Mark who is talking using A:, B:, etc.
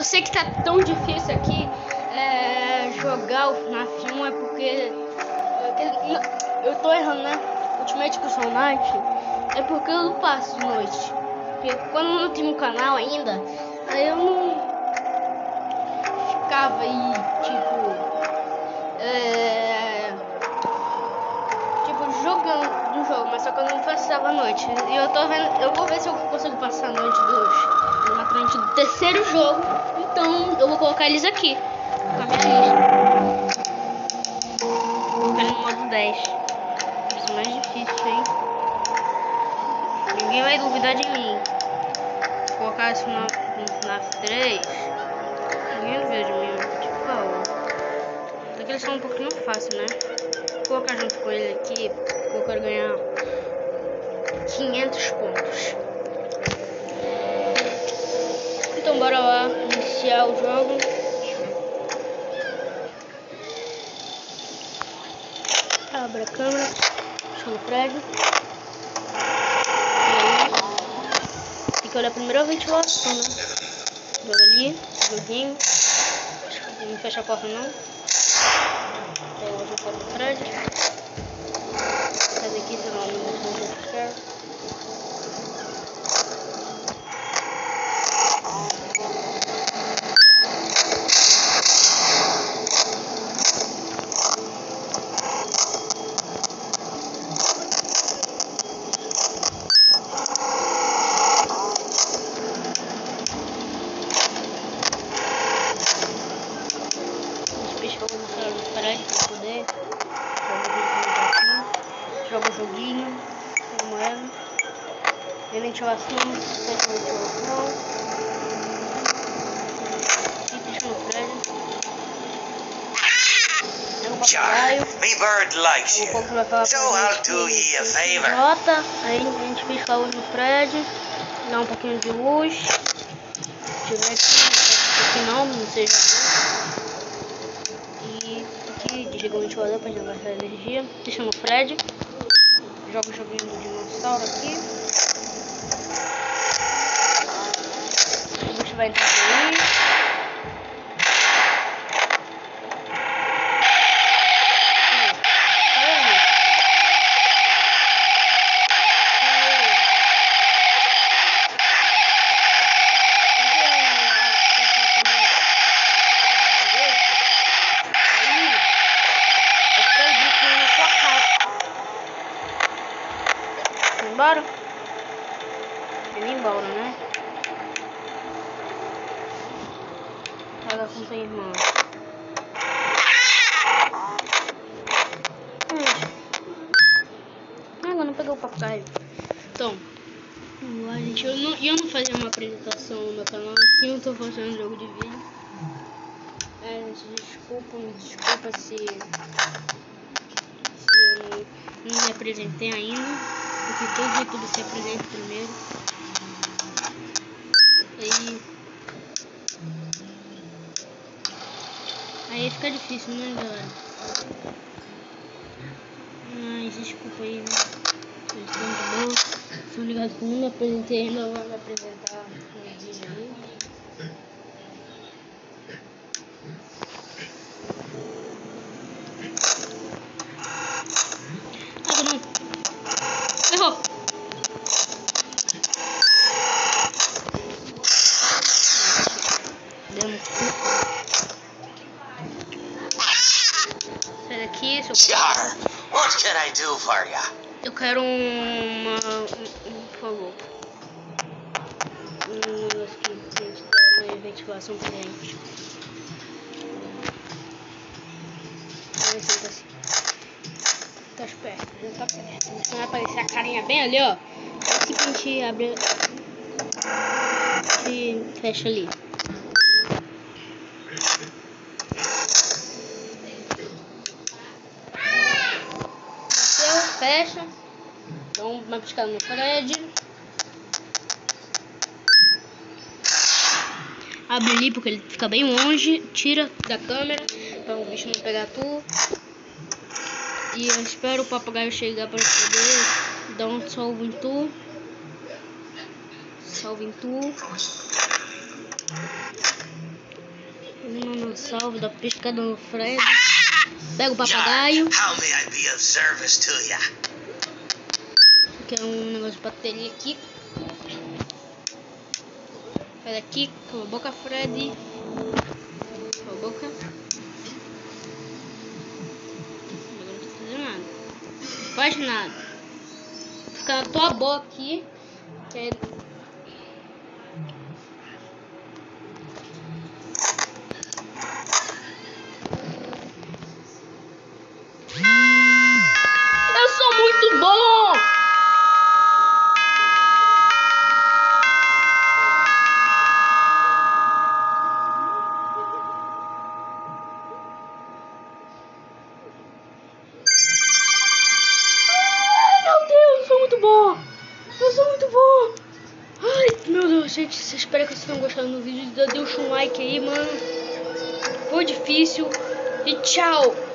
A: Eu sei que tá tão difícil aqui jogar o FNAF 1 é porque eu tô errando, né? Ultimate Custom Night é porque eu não passo de noite. Porque quando eu não tinha um canal ainda, aí eu não ficava aí, jogando do jogo, mas só que eu não passava a noite. E eu tô vendo, eu vou ver se eu consigo passar a noite naturalmente do terceiro jogo. Então eu vou colocar eles aqui na minha lista. Vou colocar no modo 10. Isso é mais difícil, hein? Ninguém vai duvidar de mim. Vou colocar isso no FNAF 3. Ninguém duvida de mim, tipo, só que eles são um pouquinho fácil, né? Vou colocar junto com ele aqui, porque eu quero ganhar 500 pontos. Então bora lá iniciar o jogo. Abre a câmera, chama o prédio. Tem que olhar primeiro a ventilação, né? Joga ali, joguinho. Não fecha a porta não. Aí eu vou fora do prédio. Sai daqui, senão não quero. Joga o joguinho, como é. Tem ventilação, fecha a ventilação. E deixa no prédio.
B: John, me bird likes you, so I'll do ye a favor.
A: Aí a gente pisca a luz no prédio, dá um pouquinho de luz. Tiver aqui não seja luz. E aqui desliga o ventilador para não gastar energia. Deixa no prédio. Joga o joguinho do dinossauro aqui. O bicho vai entrar aí. Embora? Ele ir embora, né? Ela com sua irmã. Agora não pegou o papagaio. Então, gente, eu não fazia uma apresentação no meu canal, assim eu tô fazendo um jogo de vídeo. Me desculpa se eu não me apresentei ainda. Porque todo YouTube se apresenta primeiro. Aí fica difícil, né, galera? Mas desculpa aí, né? Vocês estão de boa. São ligados que eu não me apresentei ainda. Eu vou me apresentar no vídeo aí. Ah, não! Errou! Sai daqui, seu
B: Jar, what can I do for ya?
A: Eu quero por favor. Um negócio que dá uma ventilação pra gente. Vamos ver se tá assim. Tá perto, já tá perto. Vai aparecer a carinha bem ali, ó. Assim que a gente abre e fecha ali. Fecha, dá uma piscada no prédio, abre ali porque ele fica bem longe, tira da câmera para o bicho não pegar tu, e eu espero o papagaio chegar para poder dar um salvo em tu, um salve, dá piscada no Fred. Pega o papagaio.
B: How may I be of service to ya?
A: Que é um negócio de bateria aqui. Sai daqui, cala a boca, Fred. Cala a boca. Agora não tô fazendo nada. Não faz nada. Fica na tua boca aqui. Que é... Eu sou muito bom! Meu Deus, eu sou muito bom! Eu sou muito bom! Ai, meu Deus, gente, espero que vocês tenham gostado do vídeo. Deixa um like aí, mano. Foi difícil. E tchau!